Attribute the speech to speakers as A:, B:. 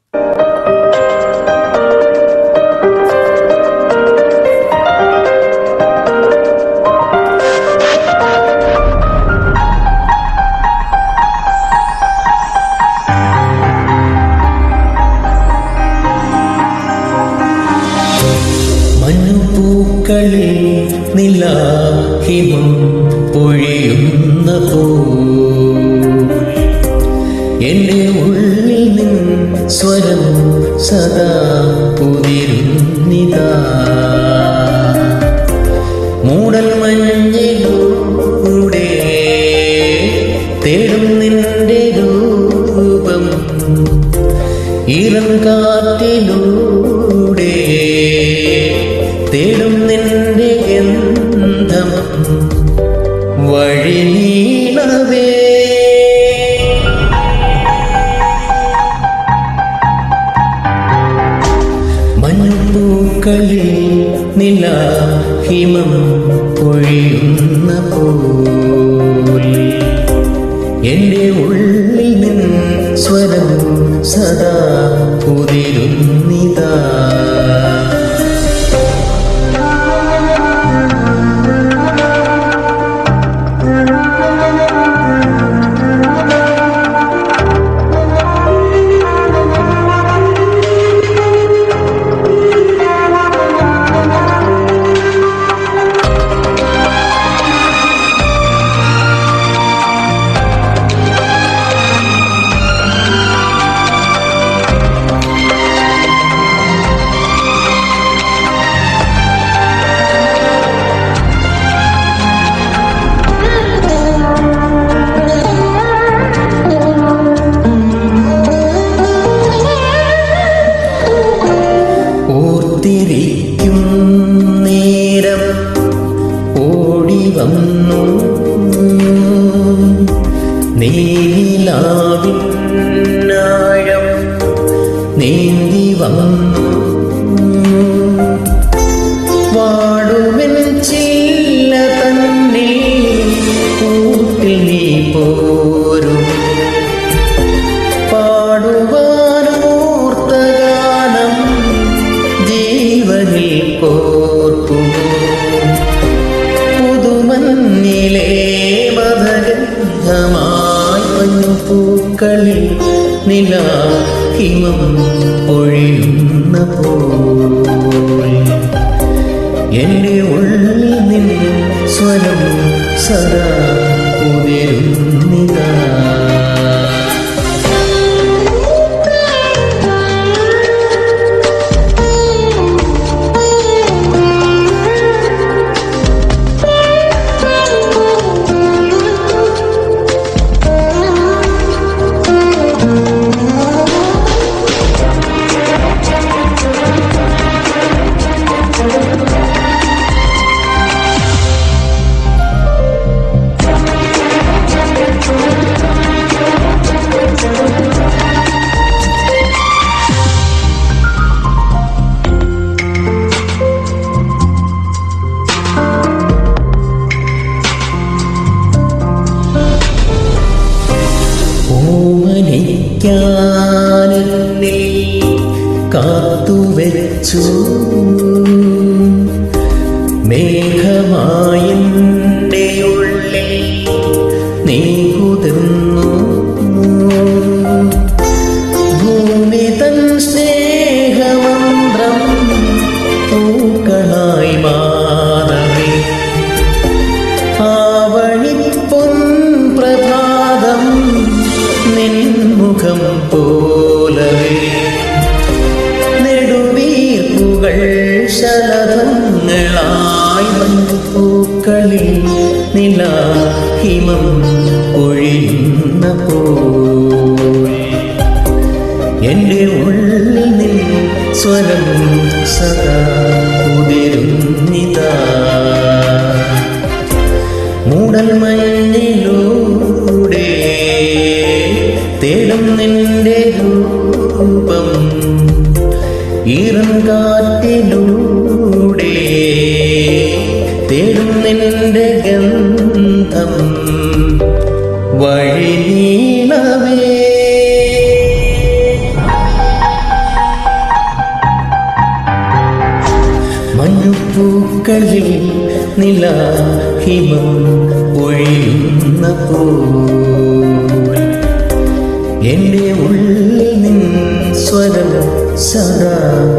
A: മഞ്ഞുപൂക്കളിൽ നിലാഹിമം പൊഴിയുന്ന പോ എന്റെ ഉള്ളിൽ നിൻ സ്വരം സദാ പുതിരുന്നിതാ മൂടൽ മഞ്ഞിലൂടെ തേടും നിന്റെ രൂപം ഈറൻ കാറ്റിലൂടെ തേടും നിന്റെ ഗന്ധം വഴി നീളവേ മഞ്ഞുപൂക്കളിൽ നിലാഹിമം പൊഴിയുന്ന പോലെ എന്റെ ഉള്ളിൽ നിൻ സ്വരം സദാ പുതിരുന്നിതാ ഓർത്തിരിക്കും നേരം ഓടി വന്നു നീലാവിനാഴം നീന്തി വന്നു വാടുമെൻ ചില്ല തന്നെ കൂട്ടിൽ നീ പോരും പാടുവാനോർത്ത ഗാനം ജീവനിൽ കോർക്കുമോ പുതുമഞ്ഞിലെ മധുരമായി മഞ്ഞുപൂക്കളിൽ നിലാഹിമം പൊഴിയുന്ന പോലെ എന്റെ ഉള്ളിൽ നിൻ സ്വരം സദാ ഉയരുന്നിതാ ഓമനിക്കാനെന്നെ കാത്തുവെച്ചു മേഘമായെന്റെ ഉള്ളിൽ നീ കുതിർന്നു ഭൂമി തൻ സ്നേഹമന്ത്രം പൂക്കളായി മാറവേ ആവണിപ്പൊൻ പ്രഭാതം നിൻമുഖം പോലവേ നെടുവീർപ്പുകൾ ശലഭങ്ങളായി മഞ്ഞുപൂക്കളിൽ നിലാഹിമം പൊഴിയുന്ന പോലെ എന്റെ ഉള്ളിൽ നിൻ സ്വരം സദാ ഉതിരുന്നിതാ മൂടൽ മഞ്ഞിലൂടെ തേടും നിന്റെ രൂപം ഈറൻ കാറ്റിലൂടെ തേടും നിന്റെ ഗന്ധം വഴി നീളവേ പൂക്കളിൽ നിലാഹിമം പൊഴിയുന്ന പോൽ എൻ്റെ ഉള്ളിൽ നിൻ സ്വരം സദാ